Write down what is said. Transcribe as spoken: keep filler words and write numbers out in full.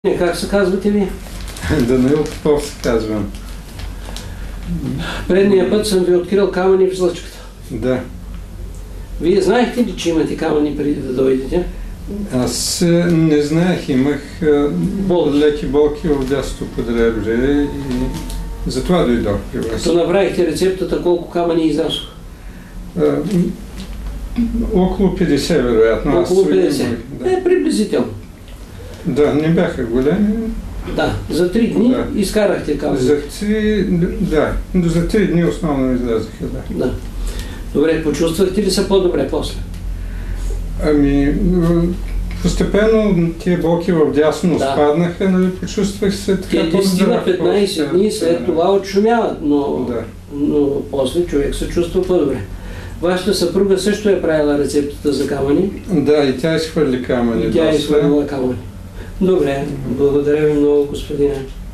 Как се казвате ви? Данаил Попов се казвам. Предния път съм ви открил камъни в жлъчката. Да. Вие знаехте ли, че имате камъни преди да дойдете? Аз не знаех, имах болки. леки болки в дясното подребре и затова дойдох при вас. Като направихте рецептата, колко камъни излязох? Около петдесет, вероятно. Около петдесет. Да. Е, приблизително. Да, не бяха големи. Да, за три дни да. Изкарахте камъни. За три, да, за три дни основно излязаха, да. Да. Добре, почувствахте ли се по-добре после? Ами, постепенно тия болки в дясно да. Спаднаха, нали, почувствах се така по-здраво. Те десет на петнайсет дни след да. Това отшумяват, но, да. но после човек се чувства по-добре. Вашата съпруга също е правила рецептата за камъни? Да, и тя изхвърли камъни. И тя изхвърлила камъни. Добре, благодаря ви много, господине.